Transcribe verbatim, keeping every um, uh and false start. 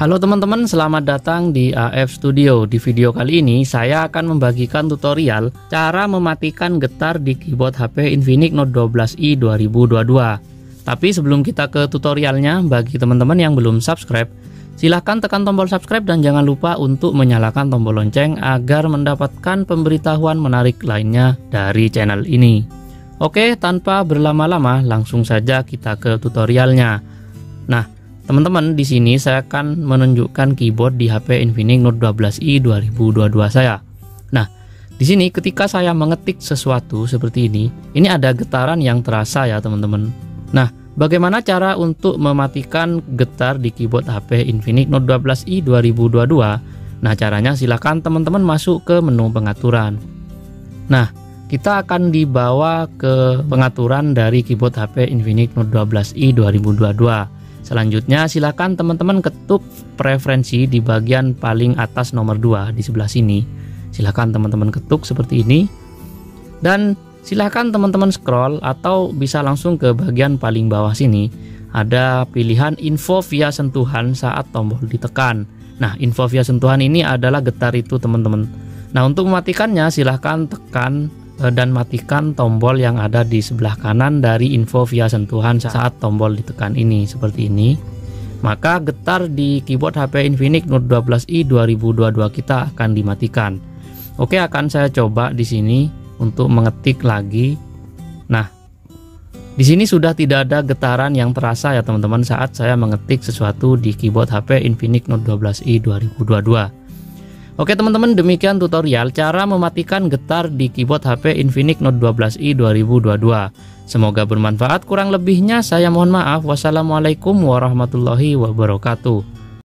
Halo teman-teman, selamat datang di A F Studio. Di video kali ini saya akan membagikan tutorial cara mematikan getar di keyboard H P Infinix Note dua belas i dua ribu dua puluh dua. Tapi sebelum kita ke tutorialnya, bagi teman-teman yang belum subscribe, silahkan tekan tombol subscribe dan jangan lupa untuk menyalakan tombol lonceng agar mendapatkan pemberitahuan menarik lainnya dari channel ini. Oke, tanpa berlama-lama langsung saja kita ke tutorialnya. Nah, teman-teman, di sini saya akan menunjukkan keyboard di H P Infinix Note dua belas i dua ribu dua puluh dua saya. Nah, di sini ketika saya mengetik sesuatu seperti ini, ini ada getaran yang terasa ya teman-teman. Nah, bagaimana cara untuk mematikan getar di keyboard H P Infinix Note dua belas i dua ribu dua puluh dua? Nah, caranya silahkan teman-teman masuk ke menu pengaturan. Nah, kita akan dibawa ke pengaturan dari keyboard H P Infinix Note dua belas i dua ribu dua puluh dua. Selanjutnya silakan teman-teman ketuk preferensi di bagian paling atas nomor dua di sebelah sini. Silakan teman-teman ketuk seperti ini. Dan silakan teman-teman scroll atau bisa langsung ke bagian paling bawah sini. Ada pilihan info via sentuhan saat tombol ditekan. Nah, info via sentuhan ini adalah getar itu teman-teman. Nah, untuk mematikannya silahkan tekan dan matikan tombol yang ada di sebelah kanan dari info via sentuhan saat tombol ditekan ini seperti ini. Maka getar di keyboard H P Infinix Note dua belas i dua ribu dua puluh dua kita akan dimatikan. Oke, akan saya coba di sini untuk mengetik lagi. Nah, di sini sudah tidak ada getaran yang terasa ya teman-teman saat saya mengetik sesuatu di keyboard H P Infinix Note dua belas i dua ribu dua puluh dua. Oke teman-teman, demikian tutorial cara mematikan getar di keyboard H P Infinix Note dua belas i dua ribu dua puluh dua. Semoga bermanfaat, kurang lebihnya saya mohon maaf. Wassalamualaikum warahmatullahi wabarakatuh.